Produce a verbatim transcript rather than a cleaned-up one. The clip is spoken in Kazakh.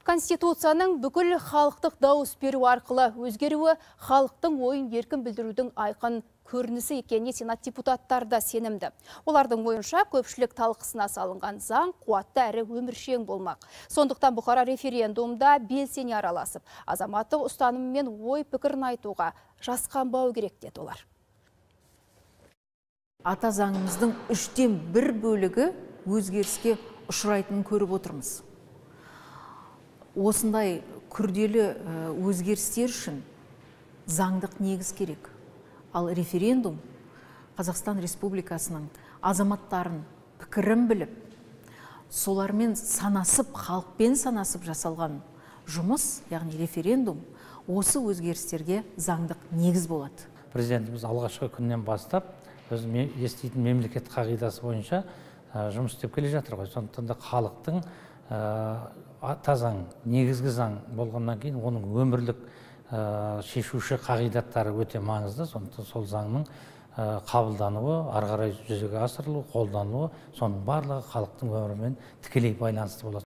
Конституцияның бүкіл халықтық дауыс беру арқылы өзгеруі халықтың ойын еркін білдірудің айқын көрінісі екеніне сенат депутаттары да сенімді. Олардың ойынша көпшілік талқысына салынған заң қуатты әрі өміршең болмақ. Сондықтан Бұқара референдумда белсене араласып, азаматтық ұстанымы мен ой пікірін айтуға жасқанбау керек деді олар. Ата заңымыздың үштен бір бөлігі өзгеріске ұшырайтынын көріп отырмыз. Осындай күрделі өзгерістер үшін заңдық негіз керек. Ал референдум Қазақстан Республикасының азаматтарын пікірін біліп, солармен санасып, халықпен санасып жасалған жұмыс, яғни референдум, осы өзгерістерге заңдық негіз болады. Президентіміз алғашқы күннен бастап, біз еститін мемлекет қағидасы бойынша жұмыс істеп келе жатыр ғой. Сондықтан да халықтың ата заң, негізгі заң болғаннан кейін оның өмірлік шешуші қағидаттары өте маңызды. Сондықтан сол заңның қабылдануы, ары қарай жүзеге асырылуы, қолданылуы, соның барлығы халықтың өмірімен тікелей байланысты болады.